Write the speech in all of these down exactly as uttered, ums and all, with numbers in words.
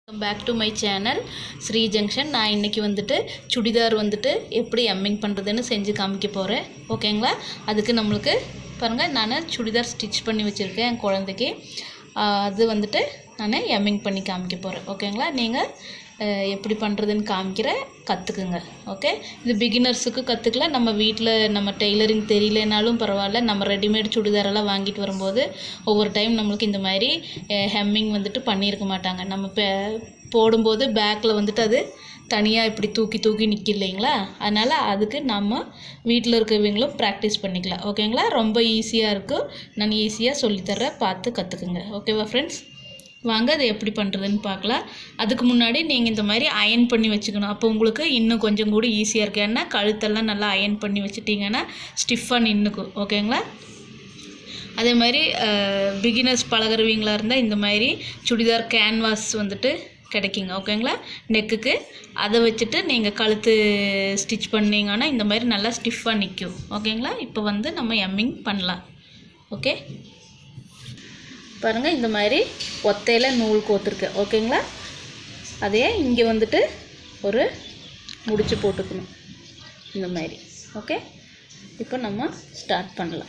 Welcome back to my channel Sri Junction. நான் இன்னைக்கு வந்துட்டு சுடிதார் வந்துட்டு எப்படி எம்மிங் பண்றதுன்னு செஞ்சு காமிக்க போறேன். ஓகேங்களா? அதுக்கு நமக்கு பாருங்க நான் சுடிதார் ஸ்டிட்ச் பண்ணி வச்சிருக்கேன் என் குழந்தைக்கு. அது வந்துட்டு நான் எம்மிங் பண்ணி காமிக்க போறேன். ஓகேங்களா? நீங்க எப்படி பண்றதுன்னு காமிக்கிற கத்துக்குங்க. ஓகே? இது பிகினர்ஸ்க்கு கத்துக்கலாம். நம்ம வீட்ல நம்ம டெய்லரிங் தெரியலனாலும் பரவாயில்லை. நம்ம ரெடிமேட் சுடிதார் எல்லாம் வாங்கிட்டு வரும்போது ஒவ்வொரு டைம் நமக்கு இந்த மாதிரி ஹெம்மிங் வந்துட்டு பண்ணியிருக்க மாட்டாங்க. நம்ம போடும்போது பேக்ல வந்துட்டு அது தனியாக இப்படி தூக்கி தூக்கி நிற்க இல்லைங்களா? அதனால் அதுக்கு நம்ம வீட்டில் இருக்கிறவங்களும் ப்ராக்டிஸ் பண்ணிக்கலாம். ஓகேங்களா? ரொம்ப ஈஸியாக இருக்கும். நான் ஈஸியாக சொல்லித்தர்றேன், பார்த்து கற்றுக்குங்க. ஓகேவா ஃப்ரெண்ட்ஸ்? வாங்க அதை எப்படி பண்ணுறதுன்னு பார்க்கலாம். அதுக்கு முன்னாடி நீங்கள் இந்த மாதிரி அயன் பண்ணி வச்சுக்கணும். அப்போ உங்களுக்கு இன்னும் கொஞ்சம் கூட ஈஸியாக இருக்குது. ஏன்னா கழுத்தெல்லாம் நல்லா அயன் பண்ணி வச்சுட்டிங்கன்னா ஸ்டிஃபாக நின்றுக்கும். ஓகேங்களா? அதே மாதிரி பிகினர்ஸ் பழகிறவங்களா இருந்தால் இந்த மாதிரி சுடிதார் கேன்வாஸ் வந்துட்டு கிடைக்குங்க. ஓகேங்களா? நெக்குக்கு அதை வச்சுட்டு நீங்கள் கழுத்து ஸ்டிச் பண்ணிங்கன்னா இந்த மாதிரி நல்லா ஸ்டிஃபாக நிற்கும். ஓகேங்களா? இப்போ வந்து நம்ம எம்மிங் பண்ணலாம். ஓகே பாருங்கள், இந்த மாதிரி ஒத்தையில் நூல் கோத்துருக்கேன். ஓகேங்களா? அதே இங்கே வந்துட்டு ஒரு முடிச்சு போட்டுக்கணும் இந்த மாதிரி. ஓகே, இப்போ நம்ம ஸ்டார்ட் பண்ணலாம்.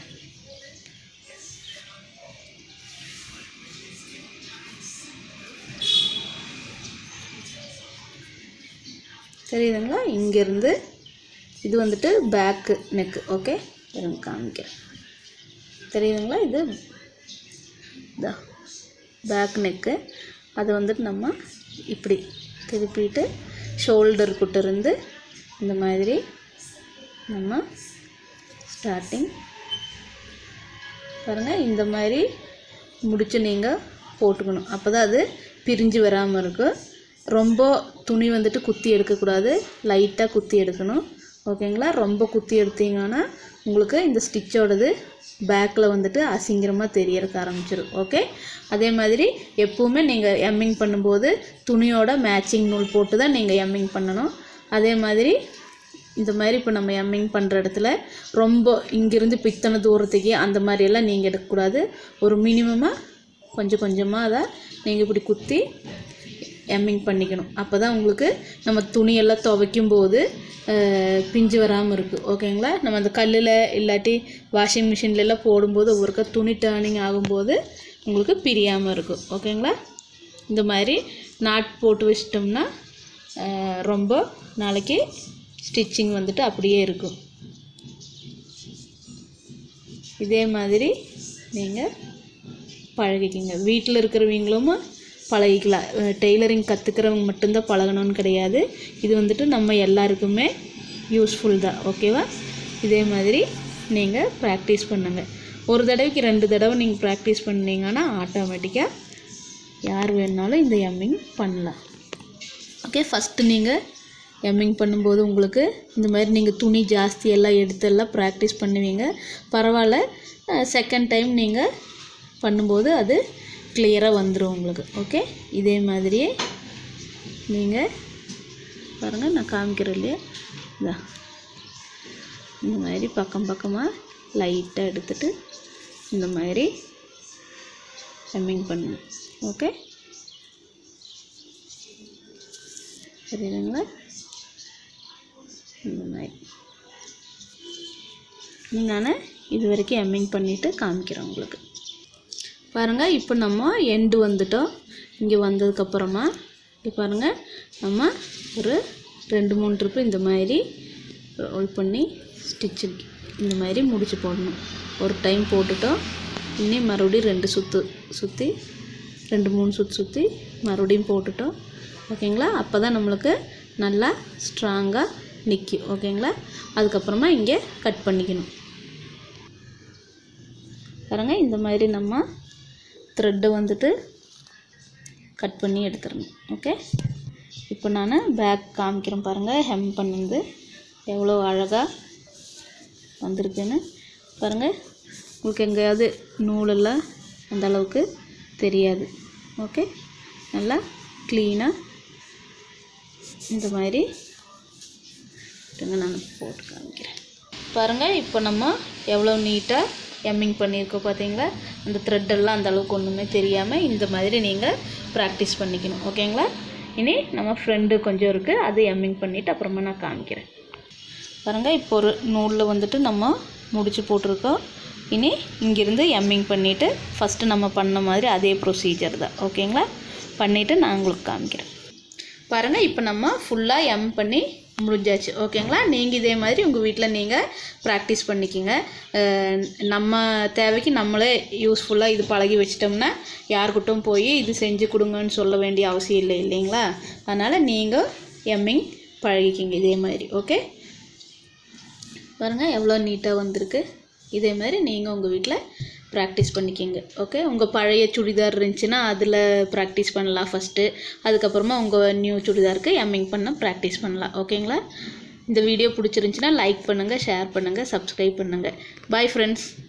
தெரியுதுங்களா? இங்கேருந்து இது வந்துட்டு பேக்கு நெக்கு. ஓகே, இருங்க காமிக்கிறேன். தெரியுதுங்களா? இது தான் பேக் நெக்கு. அது வந்துட்டு நம்ம இப்படி திருப்பிட்டு ஷோல்டர் கிட்ட இருந்து இந்த மாதிரி நம்ம ஸ்டார்டிங் பாருங்கள், இந்த மாதிரி முடிச்சு நீங்கள் போட்டுக்கணும். அப்போ தான் அது பிரிஞ்சு வராமல் இருக்கும். ரொம்ப துணி வந்துட்டு குத்தி எடுக்கக்கூடாது, லைட்டாக குத்தி எடுக்கணும். ஓகேங்களா? ரொம்ப குத்தி எடுத்தீங்கன்னா உங்களுக்கு இந்த ஸ்டிச்சோடது பேக்கில் வந்துட்டு அசிங்கரமாக தெரியறதுக்கு ஆரம்பிச்சிடும். ஓகே, அதே மாதிரி எப்போவுமே நீங்கள் எம்மிங் பண்ணும்போது துணியோட மேட்சிங் நூல் போட்டு தான் நீங்கள் எம்மிங் பண்ணணும். அதே மாதிரி இந்த மாதிரி இப்போ நம்ம எம்மிங் பண்ணுற இடத்துல ரொம்ப இங்கேருந்து பித்தனை தூரத்துக்கு அந்த மாதிரியெல்லாம் நீங்கள் எடுக்கக்கூடாது. ஒரு மினிமமாக கொஞ்சம் கொஞ்சமாக அதை நீங்கள் இப்படி குத்தி எம்மிங் பண்ணிக்கணும். அப்போ தான் உங்களுக்கு நம்ம துணியெல்லாம் துவைக்கும் போது பிஞ்சு வராமல் இருக்குது. ஓகேங்களா? நம்ம அந்த கல்லில் இல்லாட்டி வாஷிங் மிஷின்லலாம் போடும்போது ஒவ்வொருக்கா துணி டர்னிங் ஆகும்போது உங்களுக்கு பிரியாமல் இருக்கும். ஓகேங்களா? இந்த மாதிரி நாட் போட்டு வச்சிட்டோம்னா ரொம்ப நாளைக்கு ஸ்டிச்சிங் வந்துட்டு அப்படியே இருக்கும். இதே மாதிரி நீங்கள் பழகிக்கிங்க. வீட்டில் இருக்கிறவங்களும் பழகிக்கலாம். டெய்லரிங் கற்றுக்கிறவங்க மட்டும்தான் பழகணும்னு கிடையாது. இது வந்துட்டு நம்ம எல்லாருக்குமே யூஸ்ஃபுல் தான். ஓகேவா? இதே மாதிரி நீங்கள் ப்ராக்டிஸ் பண்ணுங்கள். ஒரு தடவைக்கு ரெண்டு தடவை நீங்கள் ப்ராக்டிஸ் பண்ணிங்கன்னா ஆட்டோமேட்டிக்காக யார் வேணுனாலும் இந்த எம்மிங் பண்ணலாம். ஓகே, ஃபஸ்ட்டு நீங்கள் எம்மிங் பண்ணும்போது உங்களுக்கு இந்த மாதிரி நீங்கள் துணி ஜாஸ்தியெல்லாம் எடுத்தெல்லாம் ப்ராக்டிஸ் பண்ணுவீங்க. பரவாயில்ல, செகண்ட் டைம் நீங்கள் பண்ணும்போது அது கிளியராக வந்துடும் உங்களுக்கு. ஓகே, இதே மாதிரியே நீங்கள் பாருங்கள், நான் காமிக்கிறேன் இல்லையா? இதான் இந்த மாதிரி பக்கம் பக்கமாக லைட்டாக எடுத்துட்டு இந்த மாதிரி ஹெம்மிங் பண்ணுங்க. ஓகே, சரிங்களா? இந்த மாதிரி நான் இது வரைக்கும் ஹெம்மிங் பண்ணிவிட்டு காமிக்கிறேன் உங்களுக்கு. பாருங்கள், இப்போ நம்ம எண்டு வந்துட்டோம். இங்கே வந்ததுக்கப்புறமா இங்கே பாருங்கள், நம்ம ஒரு ரெண்டு மூணு ட்ரிப்பு இந்த மாதிரி ரோல் பண்ணி ஸ்டிச்சு இந்த மாதிரி முடிச்சு போடணும். ஒரு டைம் போட்டுட்டோம், இன்னும் மறுபடியும் ரெண்டு சுற்று சுற்றி ரெண்டு மூணு சுற்று சுற்றி மறுபடியும் போட்டுட்டோம். ஓகேங்களா? அப்போ தான் நம்மளுக்கு நல்லா ஸ்ட்ராங்காக நிற்கும். ஓகேங்களா? அதுக்கப்புறமா இங்கே கட் பண்ணிக்கணும். பாருங்கள், இந்த மாதிரி நம்ம த்ரெட்டை வந்துட்டு கட் பண்ணி எடுத்துடணும். ஓகே, இப்போ நான் பேக் காமிக்கிறேன். பாருங்கள், ஹெம் பண்ணது எவ்வளோ அழகாக வந்திருக்குன்னு பாருங்கள். உங்களுக்கு எங்கேயாவது நூலெல்லாம் அந்த அளவுக்கு தெரியாது. ஓகே, நல்லா க்ளீனாக இந்த மாதிரி நான் போட்டு காமிக்கிறேன். பாருங்கள், இப்போ நம்ம எவ்வளோ நீட்டாக எம்மிங் பண்ணியிருக்கோம் பார்த்தீங்களா, அந்த த்ரெட்டெல்லாம் அந்த அளவுக்கு ஒன்றுமே தெரியாமல் இந்த மாதிரி நீங்கள் ப்ராக்டிஸ் பண்ணிக்கணும். ஓகேங்களா? இனி நம்ம ஃப்ரெண்டு கொஞ்சம் இருக்குது, அது எம்மிங் பண்ணிவிட்டு அப்புறமா நான் காமிக்கிறேன். பாருங்கள், இப்போ ஒரு நூலில் வந்துட்டு நம்ம முடிச்சு போட்டிருக்கோம். இனி இங்கேருந்து எம்மிங் பண்ணிவிட்டு ஃபஸ்ட்டு நம்ம பண்ண மாதிரி அதே ப்ரொசீஜர் தான். ஓகேங்களா? பண்ணிவிட்டு நான் உங்களுக்கு காமிக்கிறேன். பாருங்கள், இப்போ நம்ம ஃபுல்லாக எம் பண்ணி முடிஞ்சாச்சு. ஓகேங்களா? நீங்கள் இதே மாதிரி உங்கள் வீட்டில் நீங்கள் ப்ராக்டிஸ் பண்ணிக்கிங்க. நம்ம தேவைக்கு நம்மளே யூஸ்ஃபுல்லாக இது பழகி வச்சிட்டோம்னா யாருக்கிட்டும் போய் இது செஞ்சு கொடுங்கன்னு சொல்ல வேண்டிய அவசியம் இல்லை இல்லைங்களா? அதனால் நீங்கள் எம்மிங் பழகிக்கிங்க இதே மாதிரி. ஓகே, பாருங்கள் எவ்வளோ நீட்டாக வந்திருக்கு. இதே மாதிரி நீங்கள் உங்கள் வீட்டில் ப்ராக்டிஸ் பண்ணிக்கிங்க. ஓகே, உங்கள் பழைய சுடிதார் இருந்துச்சுன்னா அதில் ப்ராக்டிஸ் பண்ணலாம் ஃபஸ்ட்டு. அதுக்கப்புறமா உங்கள் நியூ சுடிதாருக்கு எம்மிங் பண்ண ப்ராக்டிஸ் பண்ணலாம். ஓகேங்களா? இந்த வீடியோ பிடிச்சிருந்துச்சின்னா லைக் பண்ணுங்கள், ஷேர் பண்ணுங்கள், சப்ஸ்கிரைப் பண்ணுங்கள். Bye friends.